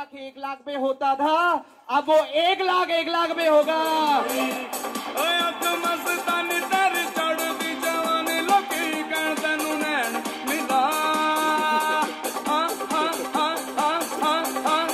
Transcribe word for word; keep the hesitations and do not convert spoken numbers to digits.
लाख एक लाख में होता था, अब वो एक लाख एक लाख में होगा।